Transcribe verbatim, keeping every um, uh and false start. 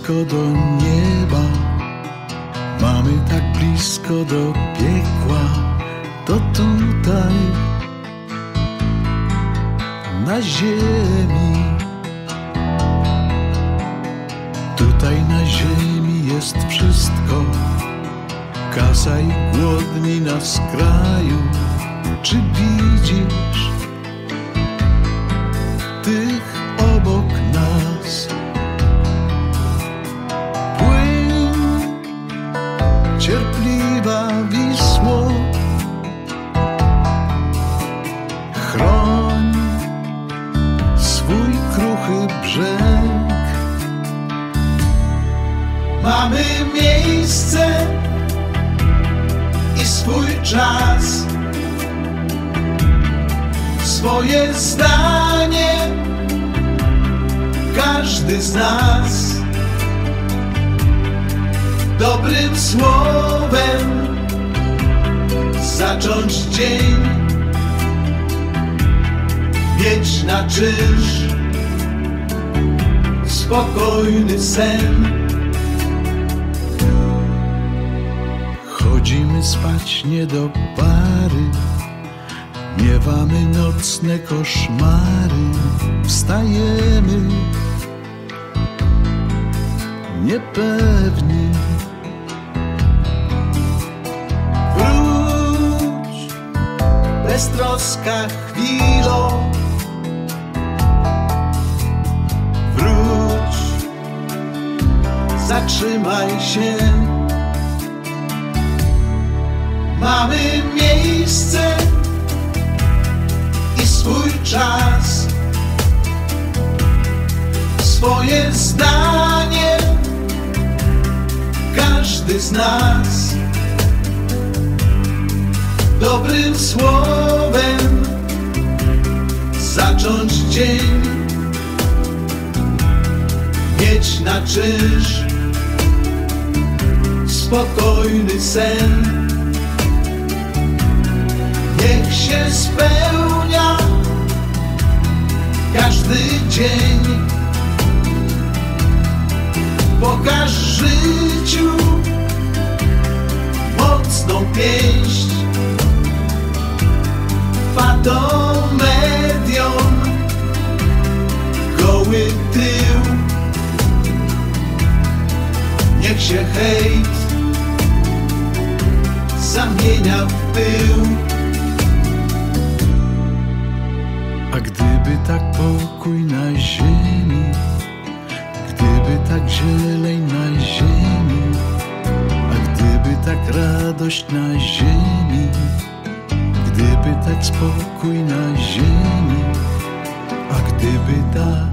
blisko do nieba, mamy tak blisko do piekła. To tutaj, na ziemi, tutaj na ziemi jest wszystko. Kasa i głodni na skraju. Czy widzisz tych obok nas? Płyń, cierpliwa Wisło, chroń swój kruchy brzeg. Mamy miejsce i swój czas, swoje zdanie, każdy z nas. Dobrym słowem zacząć dzień, mieć na czynsz spokojny sen. Chodzimy spać nie do pary, miewamy nocne koszmary. Wstajemy niepewni. Wróć, beztroska chwilo, wróć, zatrzymaj się. Mamy miejsce i swój czas, swoje zdanie, każdy z nas. Dobrym słowem zacząć dzień, mieć na czynsz spokojny sen. Niech się spełnia każdy dzień. Pokaż życiu mocną pięść. Fatom mediom goły tył. Niech się hejt zamienia w pył. A gdyby tak pokój na ziemi, gdyby tak zieleń na ziemi, a gdyby tak radość na ziemi, gdyby tak spokój na ziemi, a gdyby tak